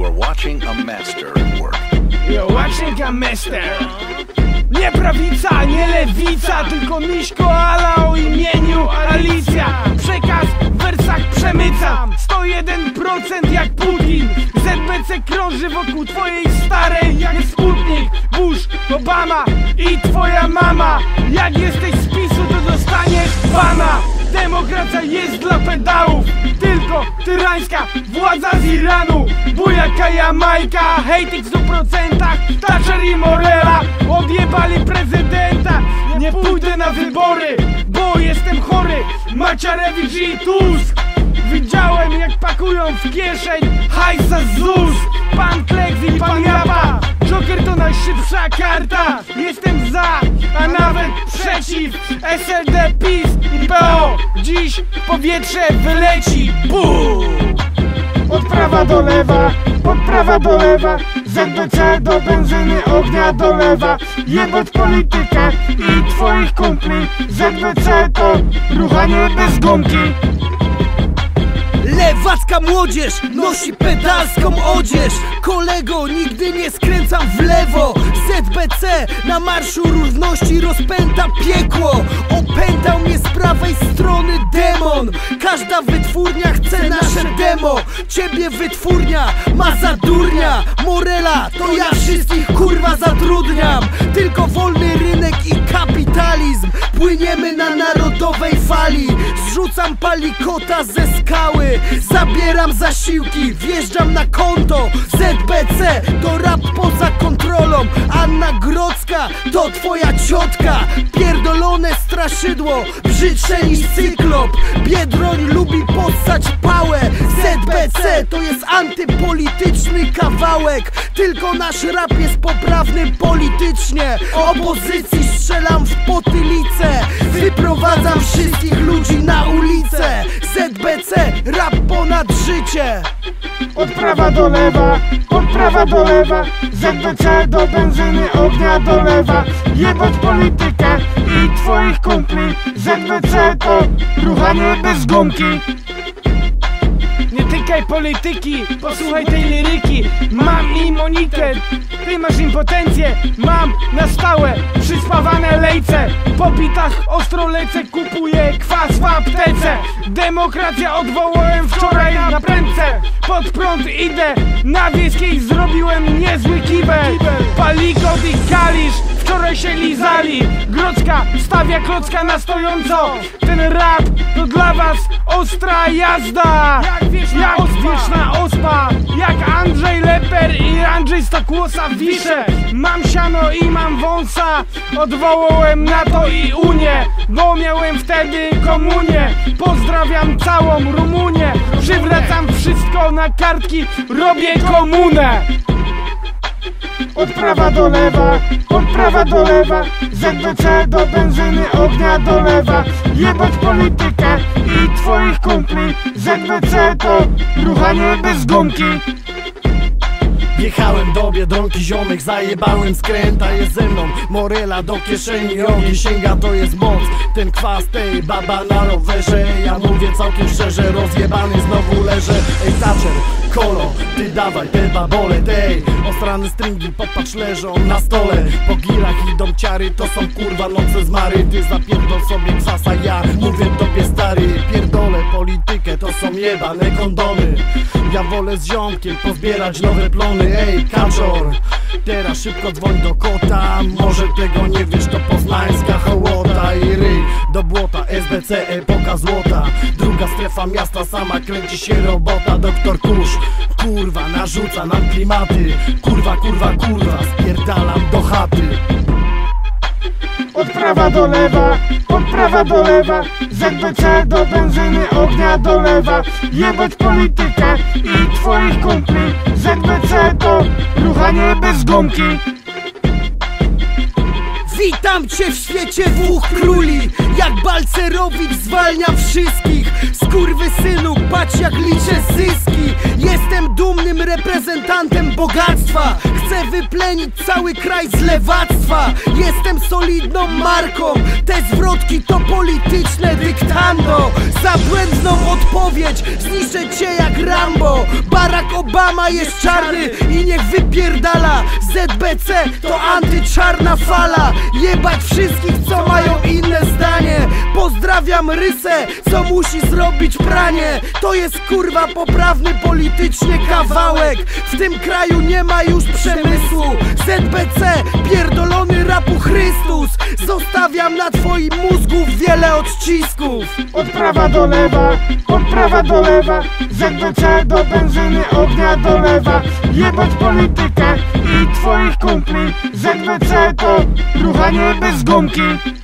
You are watching a master at work. You're watching a master. Nie prawica, nie lewica, tylko Miśko Ala o imieniu Alicja. Przekaz w wersach przemycam 101% jak Putin. ZBC krąży wokół twojej starej jak Sputnik, Bush, Obama i twoja mama. Jak jesteś z PiS-u, to dostaniesz bana. Demokracja jest dla pedałów, tylko tyrańska władza z Iranu. Bujaka Jamajka, hejtik w 100%. Thatcher i Morela odjebali prezydenta. Nie pójdę na wybory, bo jestem chory. Maciarewicz i Tusk. Widziałem jak pakują w kieszeń hajsa z ZUS. Pan Kleks i pan Japa, Joker to najszybsza karta. Jestem za, a nawet przeciw SLD, PiS i PO. Dziś powietrze wyleci, bum! Od prawa do lewa, od prawa do lewa. ZBC do benzyny ognia dolewa. Jebać politykę i twoich kumpli. ZBC to ruchanie bez gumki. Lewacka młodzież nosi pedalską odzież. Kolego, nigdy nie skręcam w lewo. ZBC na Marszu Równości rozpęta piekło. Opętał mnie z prawej strony demon. Każda wytwórnia chce nasze demo. Ciebie wytwórnia ma za durnia. Morela, to ja wszystkich kurwa zatrudniam. Tylko wolny rynek i kapitalizm. Płyniemy na narodowej fali. Zrzucam palikota ze skały. Zabieram zasiłki, wjeżdżam na konto. ZBC to rap poza kontrolą. Anna Grodzka to twoja ciotka. Pierdolone straszydło, brzydsze niż cyklop. Biedroń lubi possać pałę. ZBC to jest antypolityczny kawałek. Tylko nasz rap jest poprawny politycznie. Opozycji strzelam w potylicę. Wyprowadzam wszystkich ludzi na ulicę. ZBC, rap ponad życie. Od prawa do lewa, od prawa do lewa. ZBC do benzyny ognia dolewa. Jebać politykę i twoich kumpli. ZBC to ruchanie bez gumki. Nie tykaj polityki, posłuchaj tej liryki. Mam immunitet, ty masz impotencję. Mam na stałe przyspawane lejce. Po bitach ostro lecę, kupuję kwas w aptece. Demokracja odwołałem wczoraj na prędce. Pod prąd idę, na Wiejskiej zrobiłem niezły kibel. Palikot i Kalisz wczoraj się lizali. Grodzka stawia klocka na stojąco. Ten rap to dla was ostra jazda. Jak wieczna ospa. Jak Andrzej Leper i Andrzej Stokłosa wiszę. Mam siano i mam wąsa. Odwołałem NATO i Unię, bo miałem wtedy komunię. Pozdrawiam całą Rumunię. Przywracam wszystko na kartki, robię komunę. Od prawa do lewa, od prawa do lewa. ZBC do benzyny ognia dolewa. Jebać politykę i twoich kumpli. ZBC to ruchanie bez gumki. Wjechałem do Biedronki, ziomek, zajebałem skręta. Jest ze mną Morela, do kieszeni ogień sięga, to jest moc. Ten kwas tej baba na rowerze. Ja mówię całkiem szczerze, rozjebany znowu leżę. Ej Thatcher, kolo, ty dawaj te babole, tej ostrane stringi, popatrz, leżą na stole. Po girach idą ciary, to są kurwa noce zmary. Ty zapierdol sobie kwasa, ja mówię tobie stary. Pierdolę politykę, to są jebane kondomy. Ja wolę z ziomkiem pozbierać nowe plony. Ej kaczor, teraz szybko dzwoń do kota. Może tego nie wiesz, to poznańska hołota. I ryj do błota, SBC, epoka złota. Druga strefa miasta, sama kręci się robota. Doktor Kusz, kurwa, narzuca nam klimaty. Kurwa, kurwa, kurwa, spierdalam do chaty. Od prawa do lewa, od prawa do lewa. ZBC do benzyny ognia dolewa. Jebać politykę i twoich kumpli. ZBC to ruchanie bez gumki. Witam cię w świecie dwóch króli. Jak Balcerowicz zwalniam wszystkich. Skurwysynu, patrz jak liczę zyski. Jestem dumnym reprezentantem bogactwa. Chcę wyplenić cały kraj z lewactwa. Jestem solidną marką. Te zwrotki to polityczne dyktando. Za błędną odpowiedź zniszczę cię jak Rambo. Barack Obama jest czarny i niech wypierdala. ZBC to antyczarna fala. Jebać wszystkich, co mają inne zdanie. Pozdrawiam Rysę, co musi zrobić pranie. To jest kurwa poprawny politycznie kawałek. W tym kraju nie ma już przemysłu. ZBC, pierdolony rapu Chrystus. Zostawiam na twoim mózgu wiele odcisków. Od prawa do lewa, od prawa do lewa. ZBC do benzyny ognia dolewa. Jebać politykę i twoich kumpli. ZBC to ruchanie bez gumki.